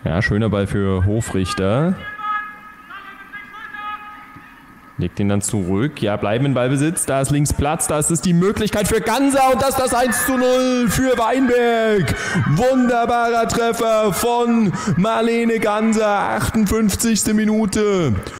Ja, schöner Ball für Hofrichter. Legt ihn dann zurück. Ja, bleiben in Ballbesitz. Da ist links Platz. Da ist es die Möglichkeit für Ganser. Und das ist das 1:0 für Weinberg. Wunderbarer Treffer von Marlene Ganser. 58. Minute.